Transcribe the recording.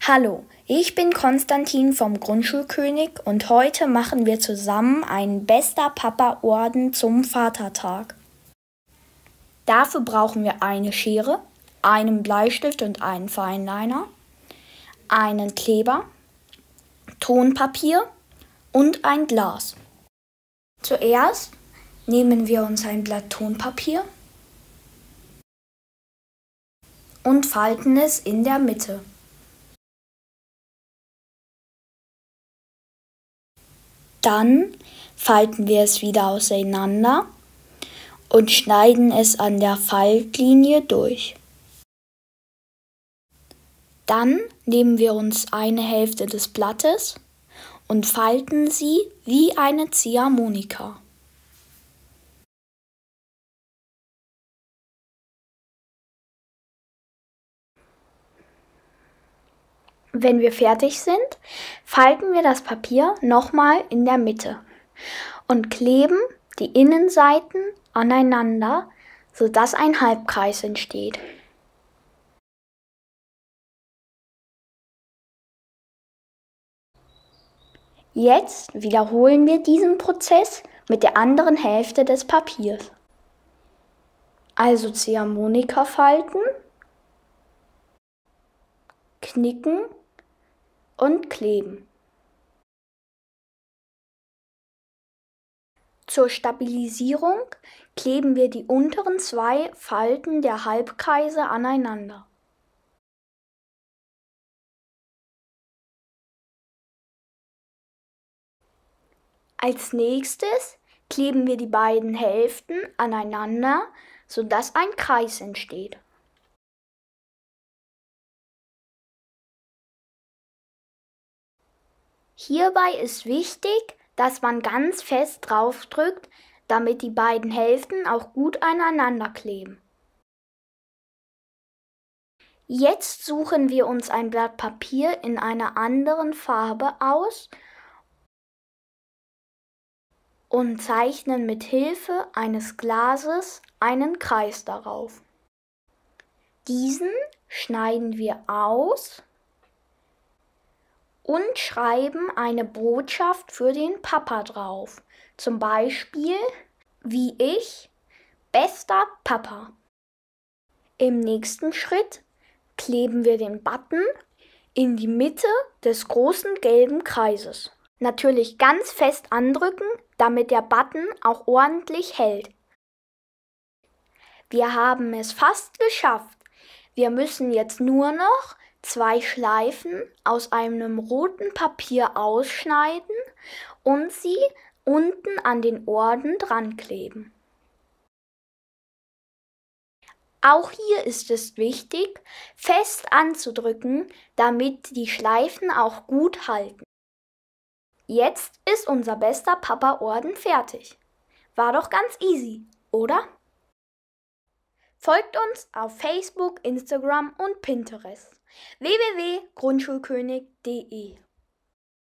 Hallo, ich bin Konstantin vom Grundschulkönig und heute machen wir zusammen einen Bester Papa-Orden zum Vatertag. Dafür brauchen wir eine Schere, einen Bleistift und einen Feinliner, einen Kleber, Tonpapier und ein Glas. Zuerst nehmen wir uns ein Blatt Tonpapier und falten es in der Mitte. Dann falten wir es wieder auseinander und schneiden es an der Faltlinie durch. Dann nehmen wir uns eine Hälfte des Blattes und falten sie wie eine Ziehharmonika. Wenn wir fertig sind, falten wir das Papier nochmal in der Mitte und kleben die Innenseiten aneinander, sodass ein Halbkreis entsteht. Jetzt wiederholen wir diesen Prozess mit der anderen Hälfte des Papiers. Also Ziehharmonika falten, knicken und kleben. Zur Stabilisierung kleben wir die unteren zwei Falten der Halbkreise aneinander. Als nächstes kleben wir die beiden Hälften aneinander, sodass ein Kreis entsteht. Hierbei ist wichtig, dass man ganz fest draufdrückt, damit die beiden Hälften auch gut aneinander kleben. Jetzt suchen wir uns ein Blatt Papier in einer anderen Farbe aus und zeichnen mit Hilfe eines Glases einen Kreis darauf. Diesen schneiden wir aus und schreiben eine Botschaft für den Papa drauf. Zum Beispiel, wie ich, bester Papa. Im nächsten Schritt kleben wir den Button in die Mitte des großen gelben Kreises. Natürlich ganz fest andrücken, damit der Button auch ordentlich hält. Wir haben es fast geschafft. Wir müssen jetzt nur noch 2 Schleifen aus einem roten Papier ausschneiden und sie unten an den Orden dran kleben. Auch hier ist es wichtig, fest anzudrücken, damit die Schleifen auch gut halten. Jetzt ist unser Bester Papa-Orden fertig. War doch ganz easy, oder? Folgt uns auf Facebook, Instagram und Pinterest. www.grundschulkönig.de